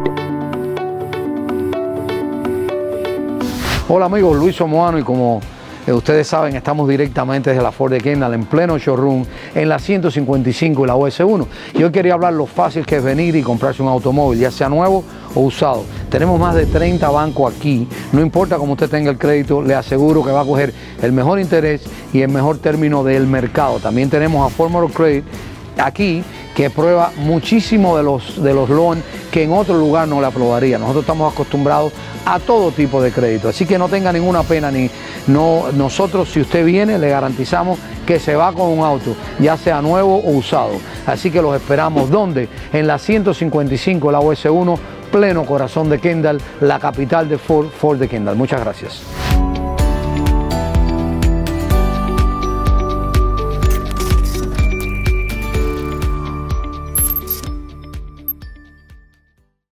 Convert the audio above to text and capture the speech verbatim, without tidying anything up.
Hola amigos, Luis Somoano, y como eh, ustedes saben, estamos directamente desde la Ford de Kendall en pleno showroom en la ciento cincuenta y cinco y la U S uno. Y hoy quería hablar lo fácil que es venir y comprarse un automóvil, ya sea nuevo o usado. Tenemos más de treinta bancos aquí, no importa cómo usted tenga el crédito, le aseguro que va a coger el mejor interés y el mejor término del mercado. También tenemos a Affordable Credit aquí, que prueba muchísimo de los, de los loans que en otro lugar no le aprobaría. Nosotros estamos acostumbrados a todo tipo de crédito, así que no tenga ninguna pena. Ni no, nosotros, si usted viene, le garantizamos que se va con un auto, ya sea nuevo o usado. Así que los esperamos. ¿Dónde? En la ciento cincuenta y cinco, la U S uno, pleno corazón de Kendall, la capital de Ford, Ford de Kendall. Muchas gracias.